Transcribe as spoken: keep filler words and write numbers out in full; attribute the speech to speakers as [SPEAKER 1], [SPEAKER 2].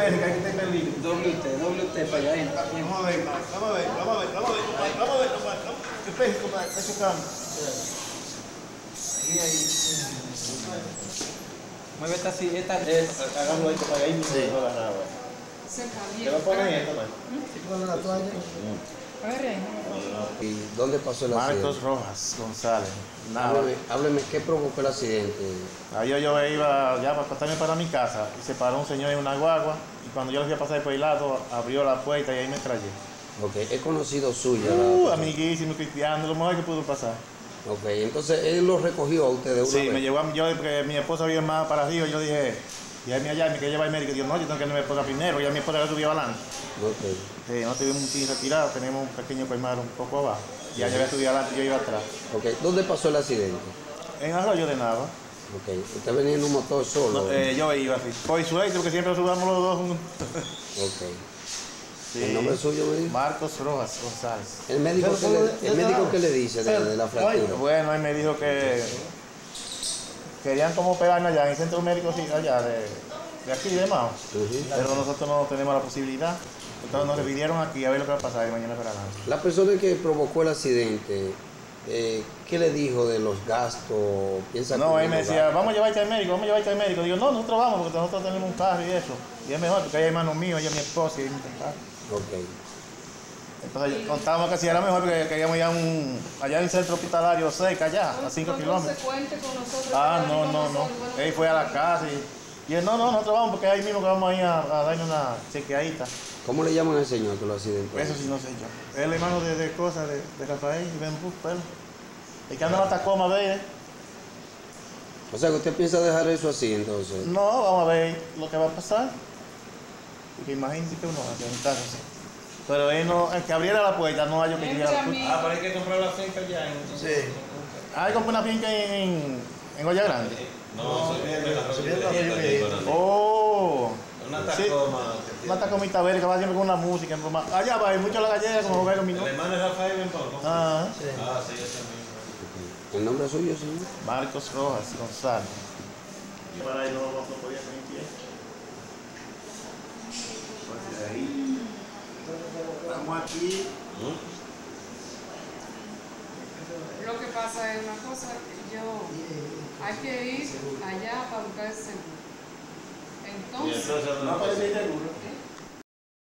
[SPEAKER 1] América, hay que tener peligro.
[SPEAKER 2] Doble usted, doble usted para allá.
[SPEAKER 1] Vamos a ver, vamos a ver, vamos a ver, vamos a ver, vamos a ver, vamos a ver. Espera, compadre, está chocando. Ahí, ahí.
[SPEAKER 2] Mueve esta así, esta.
[SPEAKER 1] Hagámoslo ahí para ahí mismo.
[SPEAKER 3] Sí.
[SPEAKER 1] ¿Te va a poner esto, man?
[SPEAKER 4] Sí, con la toalla.
[SPEAKER 2] Agarre ahí.
[SPEAKER 3] ¿Y dónde pasó el accidente?
[SPEAKER 1] Marcos Rojas González. Nada.
[SPEAKER 3] Hábleme, hábleme, ¿qué provocó el accidente?
[SPEAKER 1] Ayer yo iba ya para acostarme para mi casa y se paró un señor en una guagua y cuando yo le fui a pasar por el lado abrió la puerta y ahí me estrellé.
[SPEAKER 3] Ok, es conocido suyo. la
[SPEAKER 1] Uh,
[SPEAKER 3] persona.
[SPEAKER 1] amiguísimo, cristiano, lo mejor que pudo pasar.
[SPEAKER 3] Ok, entonces él lo recogió a usted de una
[SPEAKER 1] Sí,
[SPEAKER 3] vez.
[SPEAKER 1] me llevó a mí, yo, porque mi esposa vive más para arriba, yo dije, y él me allá, me quería llevar al médico, y yo, no, yo tengo que ir a mi esposa primero, ya mi esposa ya subió adelante.
[SPEAKER 3] Ok.
[SPEAKER 1] Sí, no tuvimos un tiro retirado, tenemos un pequeño colmado un poco abajo. Ya yo había subido adelante, yo iba atrás.
[SPEAKER 3] Ok, ¿dónde pasó el accidente?
[SPEAKER 1] En Arroyo de Nava.
[SPEAKER 3] Ok, usted venía en un motor solo.
[SPEAKER 1] No, eh, yo iba así. Por suerte, porque siempre subamos los dos juntos.
[SPEAKER 3] Ok.
[SPEAKER 1] Sí.
[SPEAKER 3] ¿El nombre suyo me dijo?
[SPEAKER 1] Marcos Rojas González.
[SPEAKER 3] ¿El médico, que le, el médico qué le dice de, de la fractura?
[SPEAKER 1] Bueno, él me dijo que querían como operarme allá en el centro médico sí, allá de, de aquí de Mao.
[SPEAKER 3] Ujú.
[SPEAKER 1] Pero nosotros no tenemos la posibilidad. Entonces nos dividieron aquí a ver lo que va a pasar y mañana para adelante.
[SPEAKER 3] La persona que provocó el accidente, eh, ¿qué le dijo de los gastos? ¿Piensa
[SPEAKER 1] No,
[SPEAKER 3] que
[SPEAKER 1] él me
[SPEAKER 3] los
[SPEAKER 1] decía,
[SPEAKER 3] gastos?
[SPEAKER 1] vamos a llevarte al médico, vamos a llevarte al médico. Digo, no, nosotros vamos porque nosotros tenemos un carro y eso. Y es mejor porque hay hermanos míos, ella es mi esposa y mi carro.
[SPEAKER 3] Ok.
[SPEAKER 1] Entonces contábamos que si era mejor porque queríamos ir a un, allá en el centro hospitalario cerca, allá, a cinco kilómetros.
[SPEAKER 5] Consecuente con nosotros.
[SPEAKER 1] Ah,
[SPEAKER 5] que
[SPEAKER 1] no,
[SPEAKER 5] con
[SPEAKER 1] no, no.
[SPEAKER 5] nosotros, bueno,
[SPEAKER 1] Él fue a la casa y, y él, no, no, nosotros vamos porque ahí mismo que vamos a ir a, a darle una chequeadita.
[SPEAKER 3] ¿Cómo le llaman al señor que lo accidentó?
[SPEAKER 1] Eso sí no sé yo. Es el hermano de, de cosas de, de Rafael y Ben Bus, pero. El que anda en la Tacoma, ve.
[SPEAKER 3] O sea, que usted piensa dejar eso así, entonces.
[SPEAKER 1] No, vamos a ver lo que va a pasar. Porque imagínate que uno hace en casa así. Pero él no, el que abriera la puerta no hay yo que
[SPEAKER 5] Entre
[SPEAKER 1] llegara a la
[SPEAKER 5] amigos.
[SPEAKER 1] puerta.
[SPEAKER 2] Ah, pero hay que comprar la finca ya. En...
[SPEAKER 4] Sí.
[SPEAKER 1] Ah, hay compré una finca en, en Olla Grande.
[SPEAKER 6] No,
[SPEAKER 4] subiendo arriba y-
[SPEAKER 1] Oh.
[SPEAKER 6] Una
[SPEAKER 1] Sí.
[SPEAKER 6] Tacoma.
[SPEAKER 1] Una tacomita verde que va siempre con una música. Allá va, hay mucho la gallera como jugar con mi
[SPEAKER 6] El
[SPEAKER 1] nombre.
[SPEAKER 6] hermano de Rafael en Pablo.
[SPEAKER 1] Ah,
[SPEAKER 4] Sí.
[SPEAKER 6] Ah, sí, ese mismo.
[SPEAKER 3] ¿El nombre suyo, señor?
[SPEAKER 1] Marcos Rojas González. Para ahí no, no podía tener pie. Pues ahí. Estamos aquí.
[SPEAKER 5] Lo que pasa es una cosa, yo hay que ir allá para buscar el seguro.
[SPEAKER 6] Y
[SPEAKER 5] Entonces,
[SPEAKER 6] entonces,
[SPEAKER 1] No aparece el seguro.